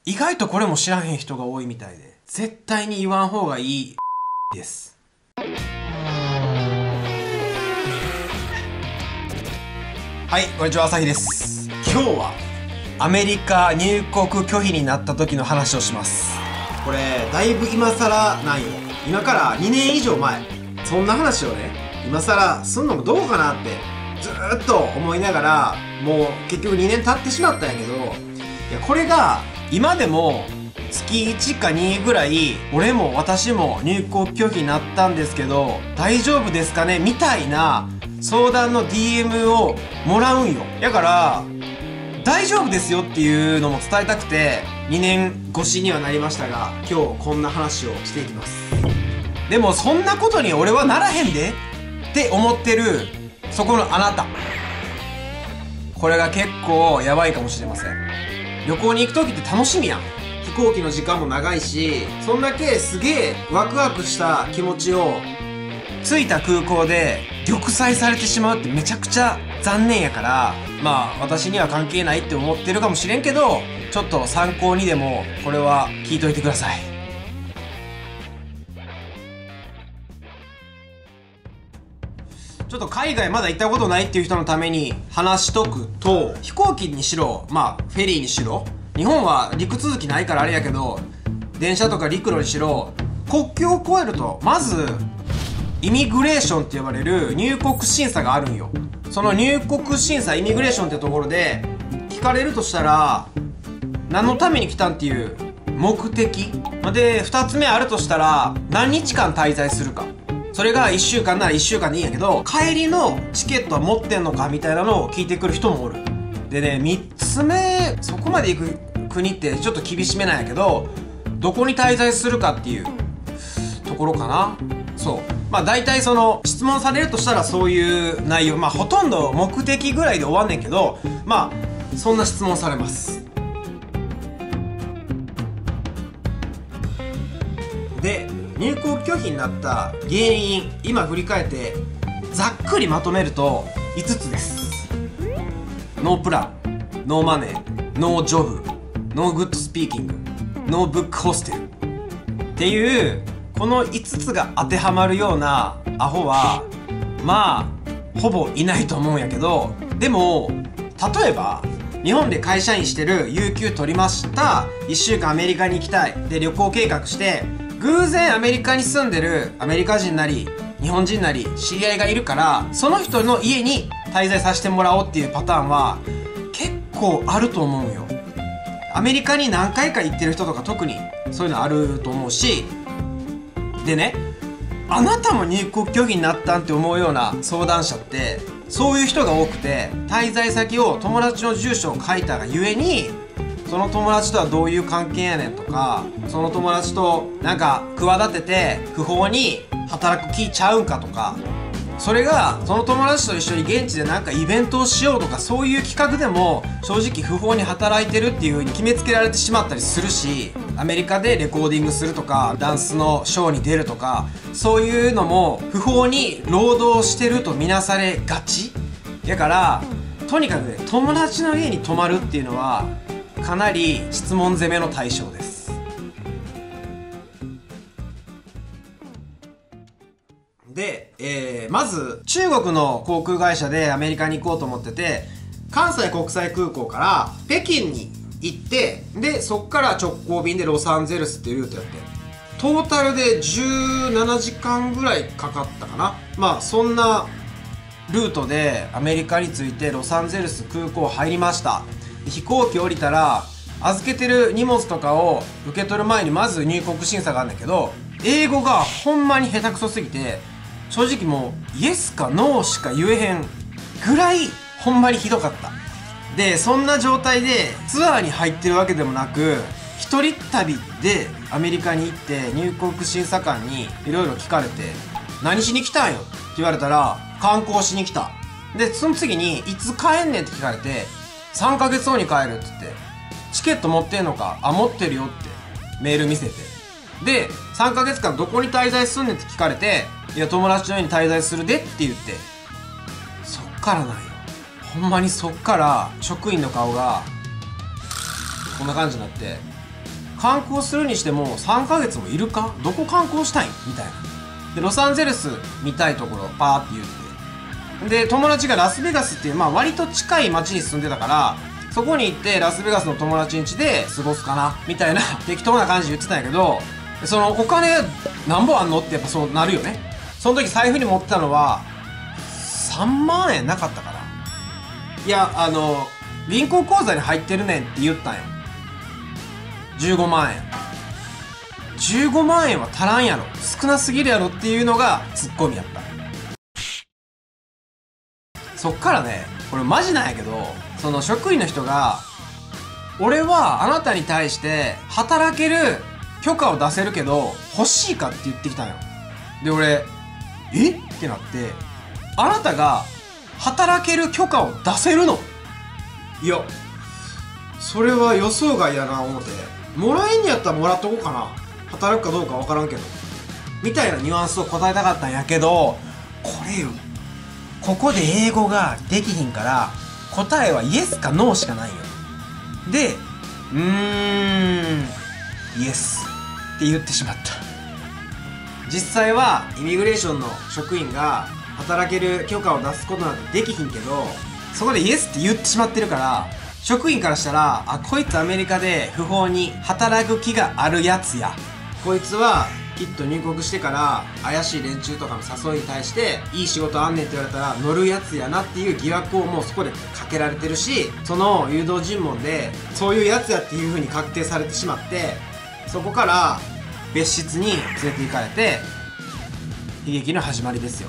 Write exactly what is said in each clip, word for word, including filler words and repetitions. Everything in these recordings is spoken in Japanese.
意外とこれも知らへん人が多いみたいで、絶対に言わん方がいいです。はい、こんにちは、朝日です。今日はアメリカ入国拒否になった時の話をします。これだいぶ今更なんよ。今からにねん以上前、そんな話をね今更すんのもどうかなってずーっと思いながら、もう結局にねん経ってしまったんやけど、いやこれが今でも月いちかにぐらい俺も私も入国拒否になったんですけど大丈夫ですかねみたいな相談の ディーエム をもらうんよ。だから大丈夫ですよっていうのも伝えたくてにねん越しにはなりましたが、今日こんな話をしていきます。でもそんなことに俺はならへんでって思ってるそこのあなた、これが結構やばいかもしれません。旅行に行く時って楽しみやん。飛行機の時間も長いし、そんだけすげえワクワクした気持ちを着いた空港で玉砕されてしまうってめちゃくちゃ残念やから、まあ私には関係ないって思ってるかもしれんけど、ちょっと参考にでもこれは聞いといてください。ちょっと海外まだ行ったことないっていう人のために話しとくと、飛行機にしろ、まあフェリーにしろ、日本は陸続きないからあれやけど、電車とか陸路にしろ、国境を越えるとまずイミグレーションって呼ばれる入国審査があるんよ。その入国審査、イミグレーションってところで聞かれるとしたら、何のために来たんっていう目的で、ふたつめあるとしたら何日間滞在するか。それがいっしゅうかんならいっしゅうかんでいいんやけど、帰りのチケットは持ってんのかみたいなのを聞いてくる人もおる。でね、みっつめ、そこまで行く国ってちょっと厳しめなんやけど、どこに滞在するかっていうところかな。そう、まあ大体その質問されるとしたらそういう内容、まあほとんど目的ぐらいで終わんねんけど、まあそんな質問されます。で、入国拒否になった原因、今振り返ってざっくりまとめるといつつです。ノープラン、ノーマネー、ノージョブ、ノーグッドスピーキング、ノーブックホステルっていうこのいつつが当てはまるようなアホはまあほぼいないと思うんやけど、でも例えば日本で会社員してる、有給取りました、いっしゅうかんアメリカに行きたいで旅行計画して、偶然アメリカに住んでるアメリカ人なり日本人なり知り合いがいるから、その人の家に滞在させてもらおうっていうパターンは結構あると思うよ。アメリカに何回か行ってる人とか特にそういうのあると思うし、でね、あなたも入国拒否になったんって思うような相談者ってそういう人が多くて、滞在先を友達の住所を書いたがゆえに、その友達とはどういう関係やねんとか、その友達となんか企てて不法に働く気ちゃうんかとか、それがその友達と一緒に現地でなんかイベントをしようとか、そういう企画でも正直不法に働いてるっていう風に決めつけられてしまったりするし、アメリカでレコーディングするとかダンスのショーに出るとか、そういうのも不法に労働してるとみなされがちやから、とにかくね、友達の家に泊まるっていうのはかなり質問攻めの対象です。で、えー、まず中国の航空会社でアメリカに行こうと思ってて、関西国際空港から北京に行って、でそっから直行便でロサンゼルスっていうルートやって、トータルでじゅうななじかんぐらいかかったかな。まあそんなルートでアメリカに着いてロサンゼルス空港入りました。飛行機降りたら預けてる荷物とかを受け取る前にまず入国審査があるんだけど、英語がほんまに下手くそすぎて、正直もうイエスかノーしか言えへんぐらいほんまにひどかった。でそんな状態でツアーに入ってるわけでもなく、一人旅でアメリカに行って入国審査官にいろいろ聞かれて、何しに来たんよって言われたら、観光しに来た。でその次にいつ帰んねんって聞かれて、さんかげつごに帰るって言って、チケット持ってんのか、あ持ってるよってメール見せて、でさんかげつかんどこに滞在すんねんって聞かれて、いや友達の家に滞在するでって言って、そっからなんよ。ほんまにそっから職員の顔がこんな感じになって、 観光するにしてもさんかげつもいるか、どこ観光したいんみたいな。でロサンゼルス見たいところパーって言って、で友達がラスベガスっていう、まあ割と近い町に住んでたから、そこに行ってラスベガスの友達ん家で過ごすかなみたいな適当な感じで言ってたんやけど、そのお金なんぼあんのってやっぱそうなるよね。その時財布に持ってたのはさんまんえんなかったから、いやあの銀行口座に入ってるねんって言ったんよ。じゅうごまんえんじゅうごまんえんは足らんやろ、少なすぎるやろっていうのがツッコミやった。そっからね、これマジなんやけど、その職員の人が俺はあなたに対して働ける許可を出せるけど欲しいかって言ってきたんよ。で俺えってなって、あなたが働ける許可を出せるの？いやそれは予想外やな思って、もらえんにやったらもらっとこうかな、働くかどうか分からんけどみたいなニュアンスを答えたかったんやけど、これよ、ここで英語ができひんから答えはイエスかノーしかないよ。でうーんイエスって言ってしまった。実際はイミグレーションの職員が働ける許可を出すことなんてできひんけど、そこでイエスって言ってしまってるから、職員からしたら、あ、こいつアメリカで不法に働く気があるやつや、こいつはきっと入国してから怪しい連中とかの誘いに対していい仕事あんねんって言われたら乗るやつやなっていう疑惑をもうそこでかけられてるし、その誘導尋問でそういうやつやっていう風に確定されてしまって、そこから別室に連れて行かれて悲劇の始まりですよ。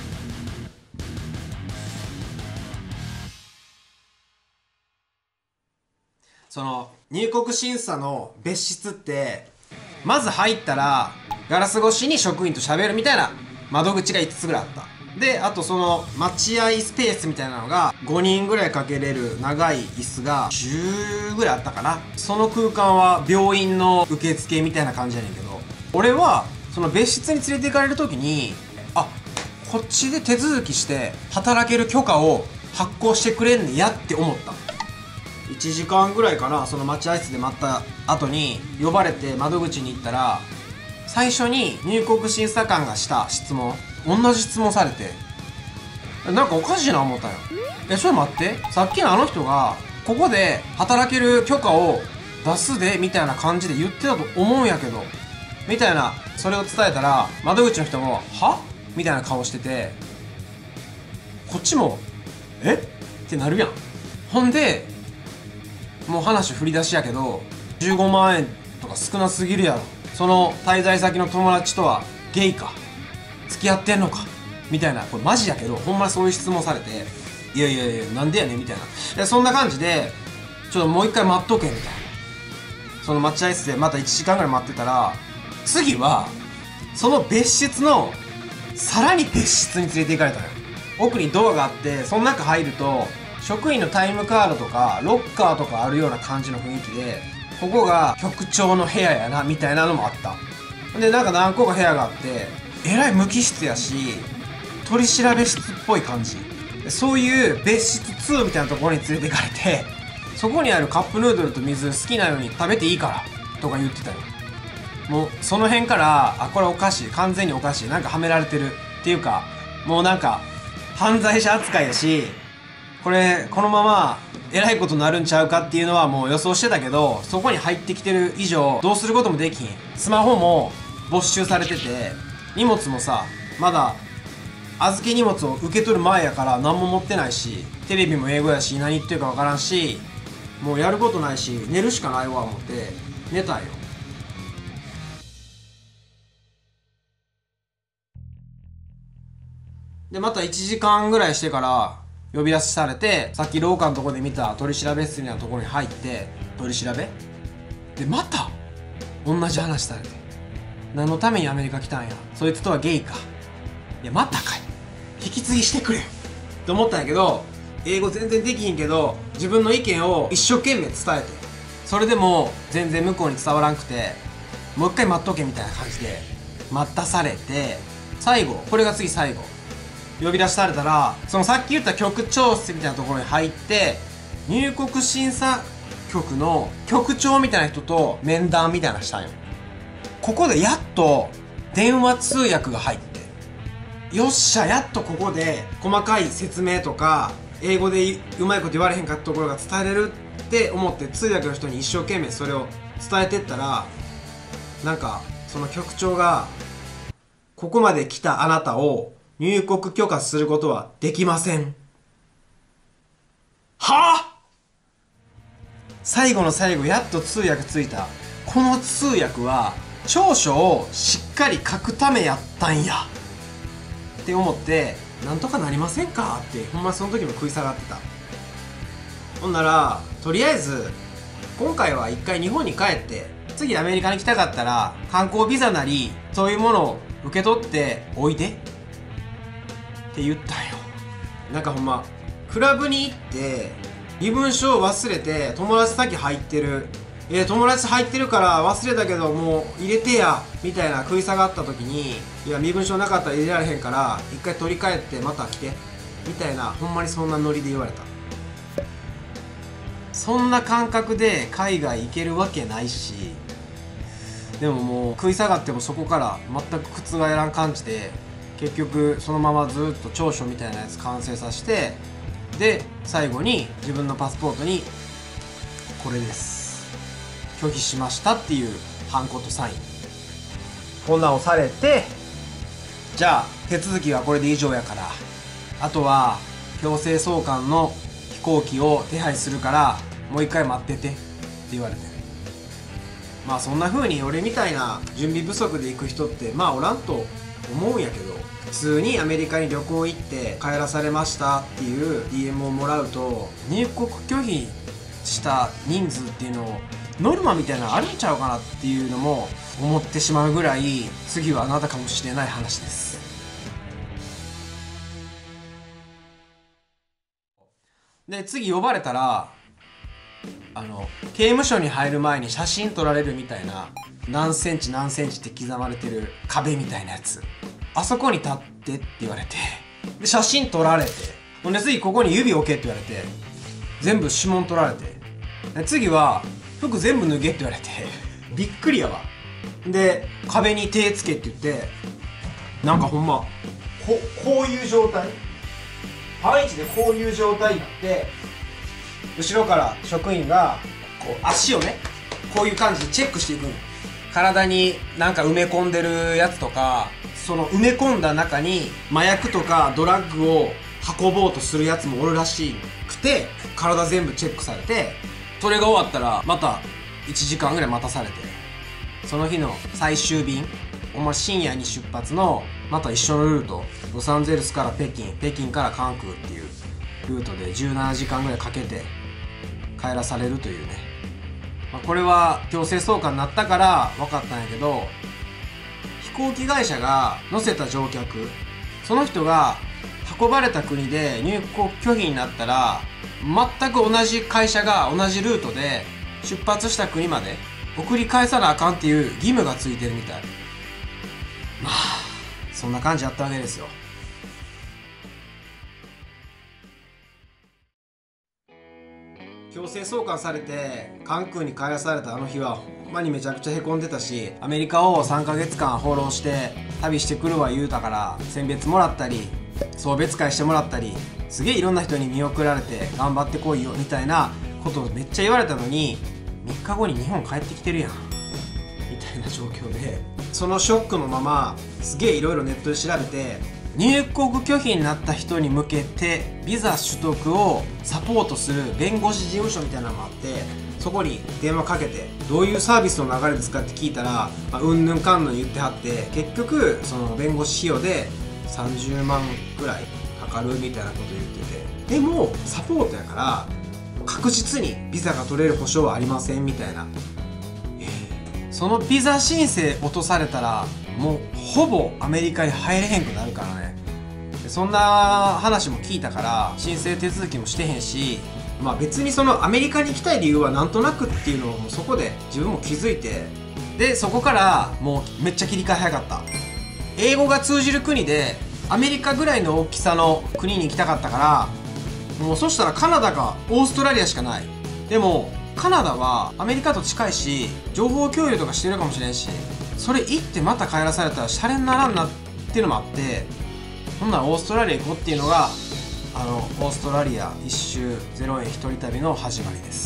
その入国審査の別室ってまず入ったらガラス越しに職員と喋るみたいな窓口がいつつぐらいあった。であとその待合スペースみたいなのがごにんぐらいかけれる長い椅子がじゅうぐらいあったかな。その空間は病院の受付みたいな感じやねんけど、俺はその別室に連れて行かれる時に、あ、こっちで手続きして働ける許可を発行してくれんねやって思った。いちじかんぐらいかな、その待合室で待った後に呼ばれて窓口に行ったら、最初に入国審査官がした質問、同じ質問されて、なんかおかしいな思ったよ。え、ちょっと待って、さっきのあの人がここで働ける許可を出すでみたいな感じで言ってたと思うんやけどみたいな、それを伝えたら窓口の人もはみたいな顔してて、こっちもえってなるやん。ほんでもう話振り出しやけど、じゅうごまんえんとか少なすぎるやろ、その滞在先の友達とはゲイか付き合ってんのかみたいな、これマジやけどほんまにそういう質問されて、いやいやいやなんでやねんみたいな。でそんな感じでちょっともう一回待っとけみたいな、その待合室でまたいちじかんぐらい待ってたら、次はその別室のさらに別室に連れて行かれたのよ。奥にドアがあって、その中入ると職員のタイムカードとかロッカーとかあるような感じの雰囲気で、ここが局長の部屋やなみたいなのもあった。でなんか何個か部屋があって、えらい無機質やし取り調べ室っぽい感じ、そういう別室にみたいなところに連れて行かれて、そこにあるカップヌードルと水好きなように食べていいからとか言ってたよ。もうその辺から、あ、これおかしい、完全におかしい、なんかはめられてるっていうか、もうなんか犯罪者扱いやし、これこのままえらいことになるんちゃうかっていうのはもう予想してたけど、そこに入ってきてる以上どうすることもできひん。スマホも没収されてて、荷物もさまだ預け荷物を受け取る前やから何も持ってないし、テレビも英語やし何言ってるか分からんし、もうやることないし寝るしかないわ思って寝たんよ。でまたいちじかんぐらいしてから呼び出しされて、さっき廊下のところで見た取り調べ室みたいなところに入って、取り調べでまた同じ話されて、何のためにアメリカ来たんや、そいつとはゲイか、いやまたかい、引き継ぎしてくれよって思ったんやけど、英語全然できひんけど自分の意見を一生懸命伝えて、それでも全然向こうに伝わらんくて、もう一回待っとけみたいな感じで待たされて、最後これが次最後呼び出しされたら、そのさっき言った局長室みたいなところに入って、入国審査局の局長みたいな人と面談みたいなのしたんよ。ここでやっと電話通訳が入って、よっしゃ、やっとここで細かい説明とか英語でうまいこと言われへんかったところが伝えれるって思って通訳の人に一生懸命それを伝えてったら、なんかその局長が、ここまで来たあなたを入国許可することはできません。はぁ、最後の最後やっと通訳ついた。この通訳は長所をしっかり書くためやったんやって思って、なんとかなりませんかってほんまその時も食い下がってた。ほんならとりあえず今回は一回日本に帰って、次アメリカに来たかったら観光ビザなりそういうものを受け取っておいでって言ったんよ。なんかほんまクラブに行って身分証を忘れて友達先入ってる、えー、友達入ってるから忘れたけどもう入れてやみたいな食い下がった時に、いや身分証なかったら入れられへんから一回取り替えてまた来てみたいな、ほんまにそんなノリで言われた。そんな感覚で海外行けるわけないし、でももう食い下がってもそこから全く覆らん感じで、結局そのままずっと長所みたいなやつ完成させて、で最後に自分のパスポートにこれです拒否しましたっていうハンコとサイン、こんなんをされて、じゃあ手続きはこれで以上やから、あとは強制送還の飛行機を手配するからもう一回待っててって言われて、まあそんな風に俺みたいな準備不足で行く人ってまあおらんと思うんやけど、普通にアメリカに旅行行って帰らされましたっていう ディーエム をもらうと、入国拒否した人数っていうのをノルマみたいなのあるんちゃうかなっていうのも思ってしまうぐらい、次はあなたかもしれない話です。で次呼ばれたら、あの刑務所に入る前に写真撮られるみたいな、何センチ何センチって刻まれてる壁みたいなやつ、あそこに立ってって言われて、で写真撮られて、ほんで次ここに指置けって言われて、全部指紋取られて、で次は服全部脱げって言われてびっくりやわ。で壁に手つけって言って、なんかほんまここういう状態、パンイチでこういう状態になって、後ろから職員がこう足をねこういう感じでチェックしていくの。体になんか埋め込んでるやつとか、その埋め込んだ中に麻薬とかドラッグを運ぼうとするやつもおるらしくて、体全部チェックされて、それが終わったらまたいちじかんぐらい待たされて、その日の最終便、お前深夜に出発のまた一緒のルート、ロサンゼルスから北京、北京から関空っていうルートでじゅうななじかんぐらいかけて帰らされるというね、まあ、これは強制送還になったから分かったんやけど、飛行機会社が乗せた乗客、その人が運ばれた国で入国拒否になったら、全く同じ会社が同じルートで出発した国まで送り返さなあかんっていう義務がついてるみたい。まあそんな感じやったわけですよ。強制送還されて関空に帰らされたあの日はほんまにめちゃくちゃへこんでたし、アメリカをさんかげつかん放浪して旅してくるわ言うたから選別もらったり送別会してもらったり、すげえいろんな人に見送られて頑張ってこいよみたいなことをめっちゃ言われたのに、みっかごに日本帰ってきてるやんみたいな状況で、そのショックのまますげえいろいろネットで調べて、入国拒否になった人に向けてビザ取得をサポートする弁護士事務所みたいなのもあって、そこに電話かけてどういうサービスの流れですかって聞いたら、まあ、うんぬんかんぬん言ってはって、結局その弁護士費用でさんじゅうまんぐらいかかるみたいなこと言ってて、でもサポートやから確実にビザが取れる保証はありませんみたいな。そのビザ申請落とされたらもうほぼアメリカに入れへんくなるからね。そんな話も聞いたから申請手続きもしてへんし、まあ別にそのアメリカに行きたい理由はなんとなくっていうのをもうそこで自分も気づいて、でそこからもうめっちゃ切り替え早かった。英語が通じる国でアメリカぐらいの大きさの国に行きたかったから、もうそしたらカナダかオーストラリアしかない。でもカナダはアメリカと近いし情報共有とかしてるかもしれんし、それ行ってまた帰らされたらシャレにならんなっていうのもあって、ほんならオーストラリア行こうっていうのがあのオーストラリア一周ゼロえん一人旅の始まりです。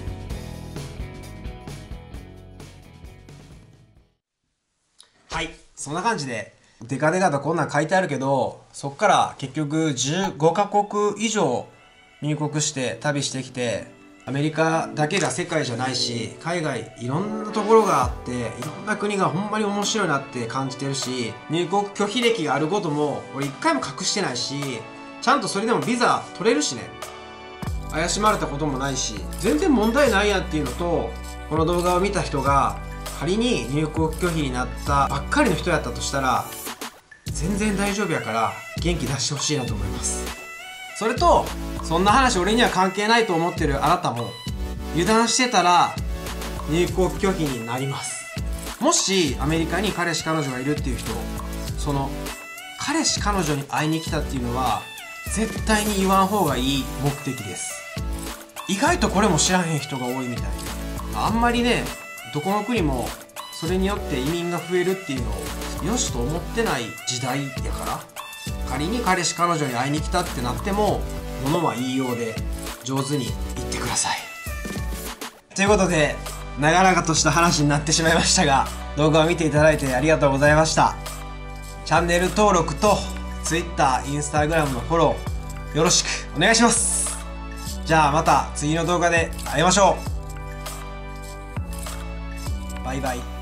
はい、そんな感じでデカデカとこんなん書いてあるけど、そっから結局じゅうごカ国以上入国して旅してきて、アメリカだけが世界じゃないし、海外いろんなところがあって、いろんな国がほんまに面白いなって感じてるし、入国拒否歴があることも俺一回も隠してないし、ちゃんとそれでもビザ取れるしね、怪しまれたこともないし、全然問題ないやっていうのと、この動画を見た人が仮に入国拒否になったばっかりの人やったとしたら全然大丈夫やから元気出してほしいなと思います。それと、そんな話俺には関係ないと思ってるあなたも油断してたら入国拒否になります。もしアメリカに彼氏彼女がいるっていう人、その彼氏彼女に会いに来たっていうのは絶対に言わん方がいい目的です。意外とこれも知らへん人が多いみたいで、あんまりね、どこの国もそれによって移民が増えるっていうのをよしと思ってない時代やから、仮に彼氏彼女に会いに来たってなっても物は言いようで上手に言ってください。ということで長々とした話になってしまいましたが、動画を見ていただいてありがとうございました。チャンネル登録と Twitter、Instagram のフォローよろしくお願いします。じゃあまた次の動画で会いましょう。バイバイ。